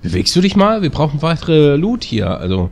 Bewegst du dich mal? Wir brauchen weitere Loot hier, also.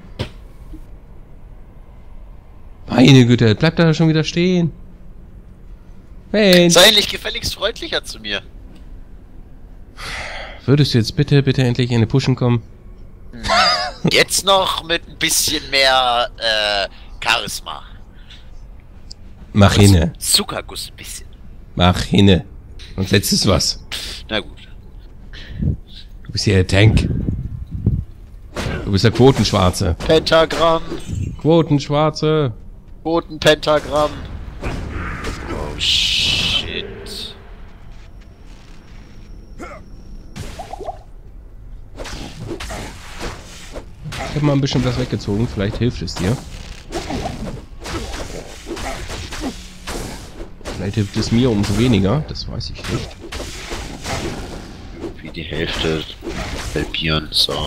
Meine Güte, bleibt da schon wieder stehen. Mensch. Sei endlich gefälligst freundlicher zu mir. Würdest du jetzt bitte endlich in die Pushen kommen? Jetzt noch mit ein bisschen mehr Charisma. Mach hinne. Zuckerguss ein bisschen. Mach hinne. Und letztes was. Na gut. Du bist hier der Tank. Du bist der Quotenschwarze. Pentagramm. Quotenschwarze. Quotenpentagramm. Oh shit. Ich habe mal ein bisschen was weggezogen. Vielleicht hilft es dir. Vielleicht hilft es mir umso weniger. Das weiß ich nicht. Wie die Hälfte halbieren. So.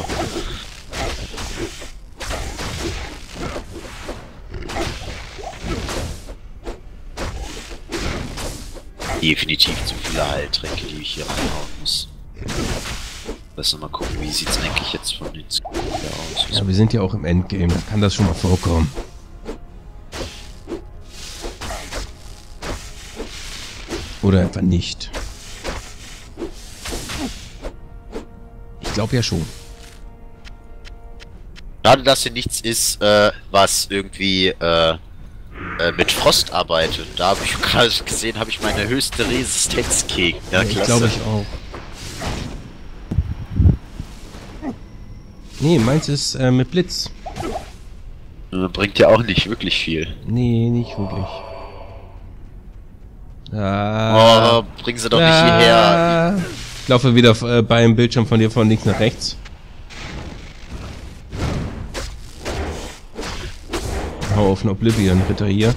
Definitiv zu viele Heiltränke, die ich hier reinhauen muss. Lass uns mal gucken, wie sieht's eigentlich jetzt von den Skills aus? Ja, wir sind ja auch im Endgame, da kann das schon mal vorkommen. Oder etwa nicht. Ich glaube ja schon. Schade, dass hier nichts ist, was irgendwie mit Frost arbeitet. Da habe ich gerade gesehen, habe ich meine höchste Resistenz gegen. Ja, Ja, ich glaube ich auch. Nee, meins ist mit Blitz. Bringt ja auch nicht wirklich viel. Nee, nicht wirklich. Ah, Oh, bringen sie doch nicht hierher. Ich laufe wieder beim Bildschirm von dir von links nach rechts. Hau auf den Oblivion, Ritter hier.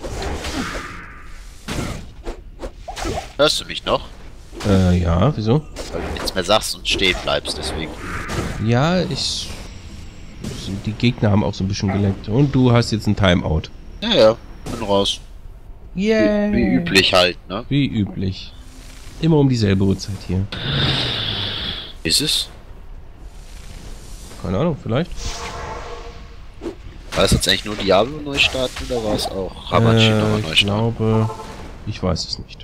Hörst du mich noch? Ja, wieso? Weil du nichts mehr sagst und stehen bleibst, deswegen. Ja, die Gegner haben auch so ein bisschen geleckt. Und du hast jetzt ein Timeout. Ja, ja, bin raus. Yeah. Wie üblich halt, ne? Wie üblich. Immer um dieselbe Uhrzeit hier. Ist es? Keine Ahnung, vielleicht. War es jetzt eigentlich nur Diablo neu starten oder war es auch Hamachi nochmal neu Ich starten? glaube, ich weiß es nicht.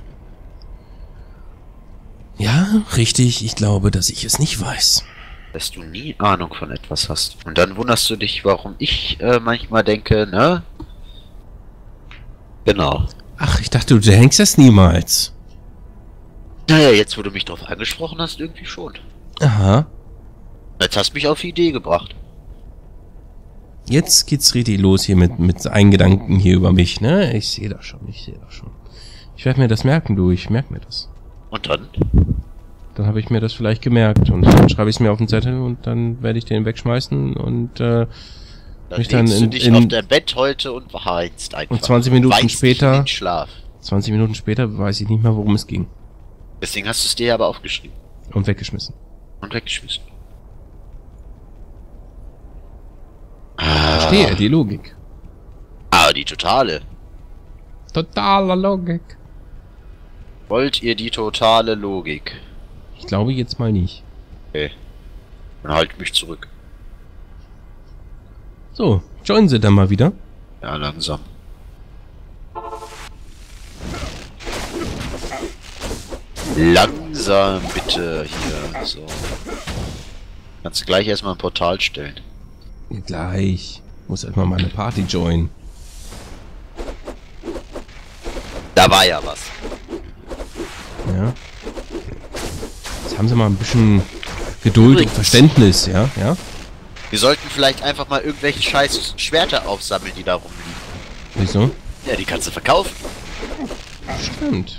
Ja, richtig, ich glaube, dass ich es nicht weiß. Dass du nie Ahnung von etwas hast. Und dann wunderst du dich, warum ich manchmal denke, ne? Genau. Ach, ich dachte, du denkst das niemals. Naja, jetzt wo du mich drauf angesprochen hast, irgendwie schon. Aha. Jetzt hast du mich auf die Idee gebracht. Jetzt geht's richtig los hier mit einen Gedanken hier über mich, ne? Ich sehe das schon, ich werde mir das merken, du, ich merke mir das. Und dann? Dann habe ich mir das vielleicht gemerkt und dann schreibe ich es mir auf den Zettel und dann werde ich den wegschmeißen und Dann mich legst dann du dich auf dein Bett heute und weinst einfach. und 20 Minuten Weinst dich später- in den Schlaf. 20 Minuten später weiß ich nicht mehr, worum es ging. Deswegen hast du es dir aber aufgeschrieben. Und weggeschmissen. Und weggeschmissen. Verstehe, die Logik. Ah, die totale. Totaler Logik. Wollt ihr die totale Logik? Ich glaube jetzt mal nicht. Okay. Dann halt mich zurück. So, joinen Sie dann mal wieder. Ja, langsam. Langsam bitte hier. So. Kannst du gleich erstmal ein Portal stellen. Ja, gleich. Muss erstmal meine Party joinen. Da war ja was. Ja. Jetzt haben Sie mal ein bisschen Geduld und Übrigens. Verständnis, ja? Ja? Wir sollten vielleicht einfach mal irgendwelche scheiß Schwerter aufsammeln, die da rumliegen. Wieso? Ja, die kannst du verkaufen. Stimmt.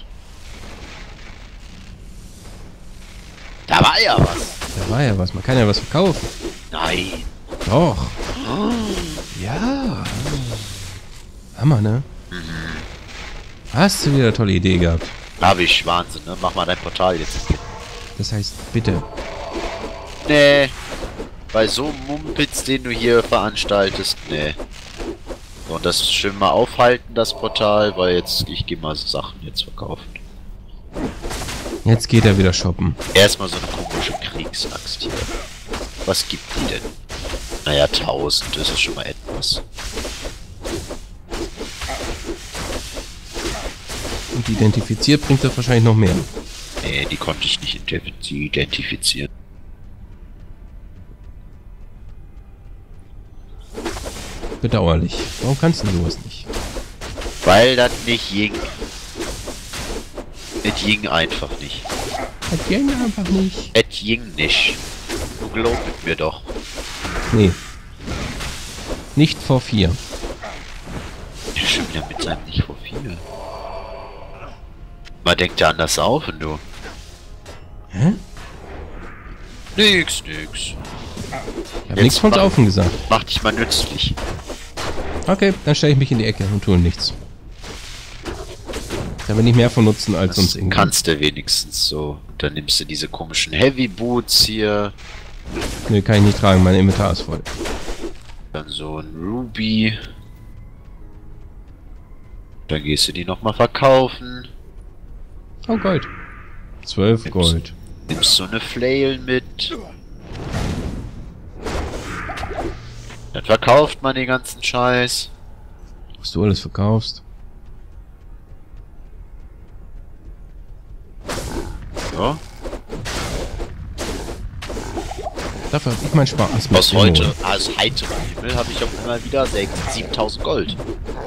Da war ja was. Da war ja was. Man kann ja was verkaufen. Nein. Doch. Ja. Hammer, ne? Hast du wieder eine tolle Idee gehabt. Hab ich, Wahnsinn, ne? Mach mal dein Portal jetzt. Das heißt, bitte. Nee. Bei so einem Mumpitz, den du hier veranstaltest, nee. So, und das schön mal aufhalten, das Portal, weil jetzt, ich gehe mal so Sachen jetzt verkaufen. Jetzt geht er wieder shoppen. Erstmal so eine komische Kriegsaxt hier. Was gibt die denn? Naja, 1000, das ist schon mal etwas. Und identifiziert bringt das wahrscheinlich noch mehr. Nee, die konnte ich nicht identifizieren. Bedauerlich. Warum kannst du sowas nicht? Weil das nicht ging. Es ging einfach nicht. Das ging einfach nicht. Es ging nicht. Du glaubst mir doch. Nee. Nicht vor 4. Schon wieder mit seinem nicht vor 4. Man denkt ja anders auf, und du. Hä? Nix. Ich hab nichts von Saufen gesagt. Mach dich mal nützlich. Okay, dann stelle ich mich in die Ecke und tue nichts. Da bin ich mehr von Nutzen als sonst irgendwie. Kannst du wenigstens so. Dann nimmst du diese komischen Heavy Boots hier. Nee, kann ich nicht tragen, mein Inventar ist voll. Dann so ein Ruby. Dann gehst du die nochmal verkaufen. Oh, Gold. 12 Gold. Nimmst so eine Flail mit. Dann verkauft man den ganzen Scheiß. Was du alles verkaufst. Ja. Dafür hab ich meinen Spaß. Aus heute, also heiterem Himmel, habe ich auch immer wieder 7000 Gold.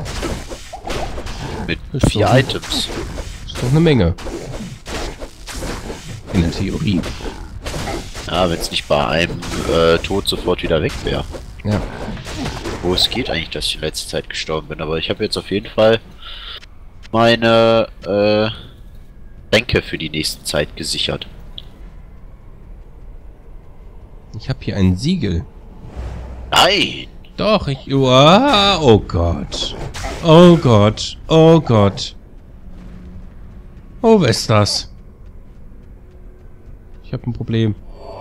Mit 4 Items. Ist doch eine Menge. In der Theorie. Ja, wenn es nicht bei einem Tod sofort wieder weg wäre. Ja. Wo es geht eigentlich, dass ich in letzter Zeit gestorben bin, aber ich habe jetzt auf jeden Fall meine Tränke für die nächste Zeit gesichert. Ich habe hier ein Siegel. Nein! Doch, oh Gott. Oh Gott. Oh Gott. Oh, wer ist das? Ich habe ein Problem.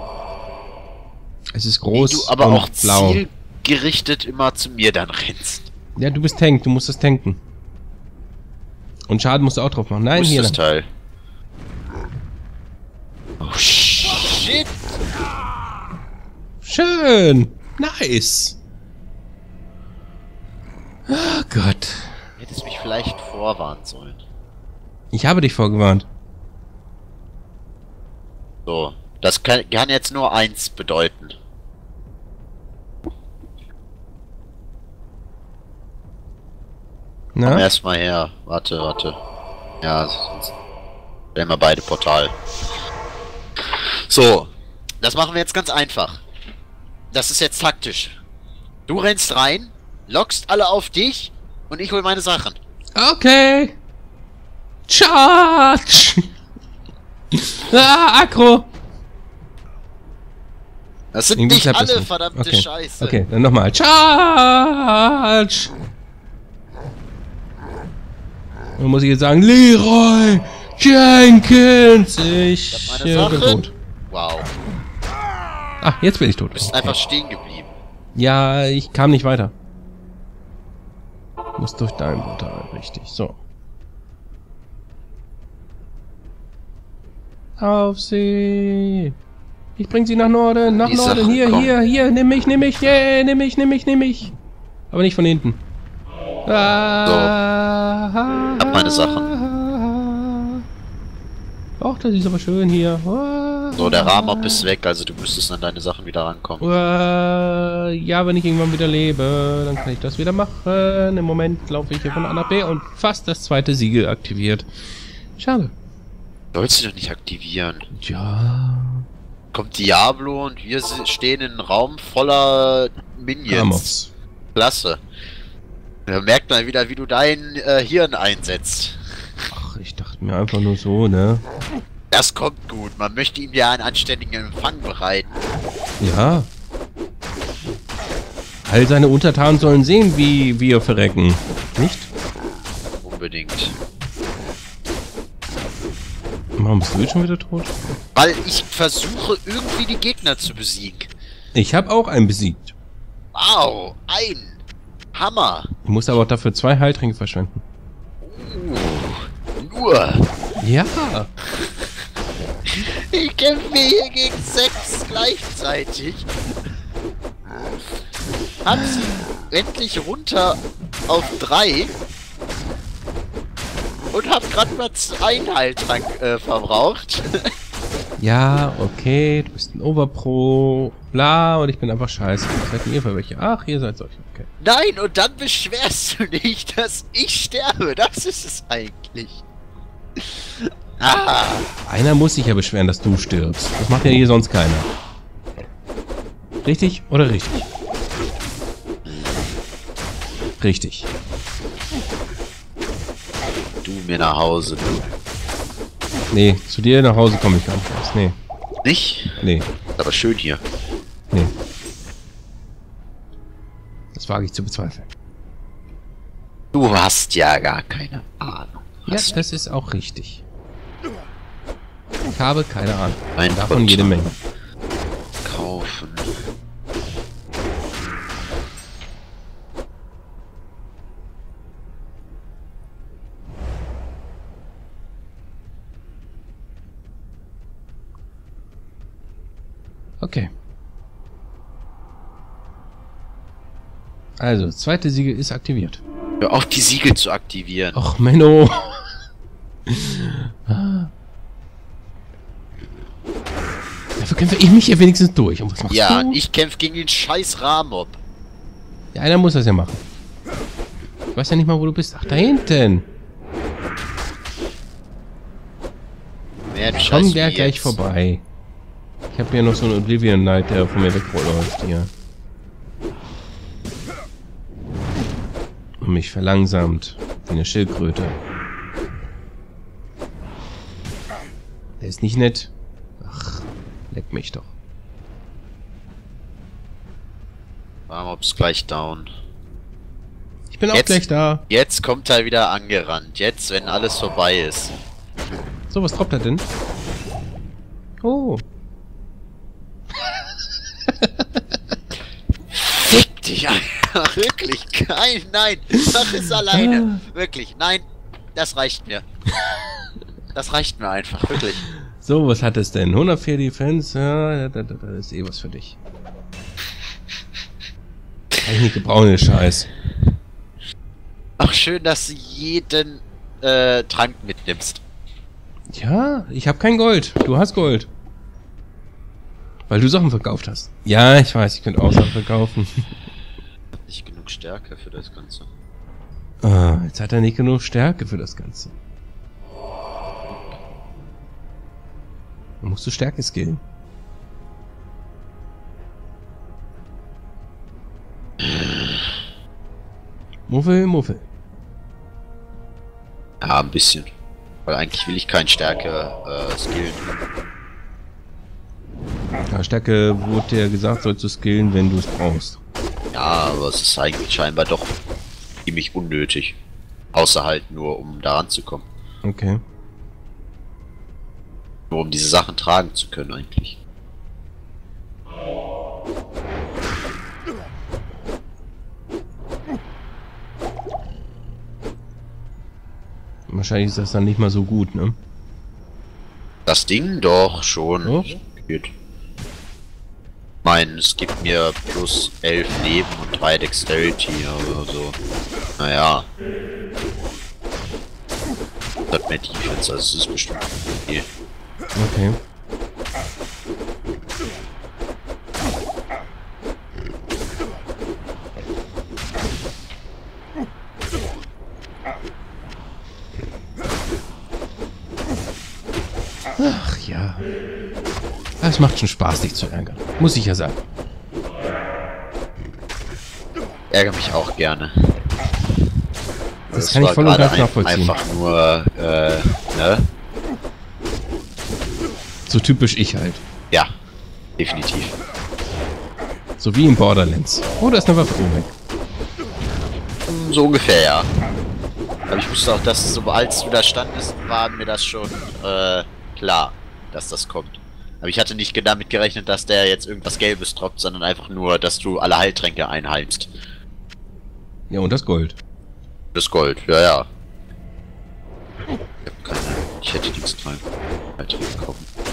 Es ist groß Wie du aber und auch blau. zielgerichtet immer zu mir dann rennst. Ja, du bist Tank, du musst das tanken. Und Schaden musst du auch drauf machen. Nein, Wo ist hier. das Teil? Oh shit! Schön. Nice. Oh Gott. Hättest mich vielleicht vorwarnen sollen. Ich habe dich vorgewarnt. So, das kann jetzt nur eins bedeuten. Komm Na? erstmal her. Warte. Ja, sonst stellen wir beide Portal. So, das machen wir jetzt ganz einfach. Das ist jetzt taktisch. Du rennst rein, lockst alle auf dich und ich hol meine Sachen. Okay. Charge. Aggro. Das sind Irgendwie nicht klappt das alle, nicht. verdammte Okay. Scheiße. Okay, dann nochmal. Charge. Dann muss ich jetzt sagen, Leroy Jenkins. Ich meine bin Sachen. tot. Wow, Ah, jetzt bin ich tot. du bist einfach stehen geblieben. Ja, ich kam nicht weiter. Muss durch dein Portal, richtig. So. Auf sie. Ich bring sie nach Norden, nach Die Norden. Sachen Hier, kommen. hier, nimm mich, yeah, nimm mich. Aber nicht von hinten. Hab meine Sachen. Ach, das ist aber schön hier. So, der Rahmob ist weg, also du müsstest an deine Sachen wieder rankommen. Ja, wenn ich irgendwann wieder lebe, dann kann ich das wieder machen. Im Moment laufe ich hier von A nach B und fast das zweite Siegel aktiviert. Schade. Sollst du doch nicht aktivieren. Ja. Kommt Diablo und wir stehen in einem Raum voller Minions. Ramos. Klasse. Da merkt man wieder, wie du dein Hirn einsetzt. Ach, ich dachte mir einfach nur so, ne? Das kommt gut. Man möchte ihm ja einen anständigen Empfang bereiten. Ja. All seine Untertanen sollen sehen, wie wir verrecken. Nicht? Unbedingt. Warum bist du jetzt schon wieder tot? Weil ich versuche, irgendwie die Gegner zu besiegen. Ich habe auch einen besiegt. Wow, ein Hammer. Ich muss aber auch dafür 2 Heiltränke verschwenden. Nur. Ja. Ich kämpfe hier gegen 6 gleichzeitig hat sie endlich runter auf 3 und hab gerade mal einen Heiltrank verbraucht. Ja, okay, du bist ein Overpro, bla, und ich bin einfach scheiße. Was seid denn ihr für welche? Ach, ihr seid solche, okay. Nein, und dann beschwerst du dich, dass ich sterbe. Das ist es eigentlich. Ah. Einer muss sich ja beschweren, dass du stirbst. Das macht ja hier sonst keiner. Richtig oder richtig? Richtig. Du mir nach Hause, du. Nee, zu dir nach Hause komme ich gar nicht raus. Nee, Nicht? nee, Ist aber schön hier. nee. Das wage ich zu bezweifeln. Du hast ja gar keine Ahnung. Ja, das ist auch richtig. Ich habe keine Ahnung. Ein Davon Gott. jede Menge. Kaufen. Okay. Also, zweite Siegel ist aktiviert. Hör auf, die Siegel zu aktivieren. Och, Menno. Dafür kämpfe ich mich ja wenigstens durch. Und was machst Ja, du? ich kämpfe gegen den scheiß Rahmob. Ja, einer muss das ja machen. Ich weiß ja nicht mal, wo du bist. Ach, da hinten. Mehr Komm Scheiß der wie gleich jetzt. vorbei. Ich habe hier noch so einen Oblivion Knight, der von mir wegläuft hier. Und mich verlangsamt. Wie eine Schildkröte. Der ist nicht nett. Ach, leck mich doch. Rahmob's gleich down. Ich bin auch Jetzt- gleich da. Jetzt kommt er wieder angerannt. Jetzt, wenn alles vorbei ist. So, was droppt er denn? Oh. Fick dich einfach. Wirklich. Nein. Mach es alleine. Wirklich. Nein. Das reicht mir. Das reicht mir einfach. Wirklich. So, was hat es denn? 104 Defense? Ja, das ist eh was für dich. Kann ich nicht gebrauchen, den Scheiß. Ach, schön, dass du jeden Trank mitnimmst. Ja, ich habe kein Gold. Du hast Gold. Weil du Sachen verkauft hast. Ja, ich weiß, ich könnte auch Sachen verkaufen. Nicht genug Stärke für das Ganze. Ah, jetzt hat er nicht genug Stärke für das Ganze. Dann musst du Stärke skillen. Muffel. Ja, ein bisschen. Weil eigentlich will ich kein Stärke skillen. Ja, Stärke wurde dir gesagt, sollst du skillen, wenn du es brauchst. Ja, aber es ist eigentlich scheinbar doch ziemlich unnötig. Außer halt nur, um da ranzukommen. Okay. Nur um diese Sachen tragen zu können eigentlich. Wahrscheinlich ist das dann nicht mal so gut, ne? Das Ding doch schon. Oh. Geht. Ich meine, es gibt mir plus 11 Leben und 3 Dexterity, aber so. Naja. Das hat mehr Defense, also es ist bestimmt okay. Okay. Ach ja. Es macht schon Spaß, dich zu ärgern. Muss ich ja sagen. Ärgere mich auch gerne. Das kann ich war voll und gerade ganz nachvollziehen. Einfach nur, ne? So typisch ich halt. Ja, definitiv. So wie in Borderlands. Oh, da ist eine Waffe. Oh, weg. So ungefähr, ja. Aber ich wusste auch, dass sobald du da standest, war mir das schon klar, dass das kommt. Aber ich hatte nicht damit gerechnet, dass der jetzt irgendwas Gelbes droppt, sondern einfach nur, dass du alle Heiltränke einheilst. Ja, und das Gold. Das Gold, ja. Ich hab keine. Ich hätte nichts dran. Heiltränke kaufen.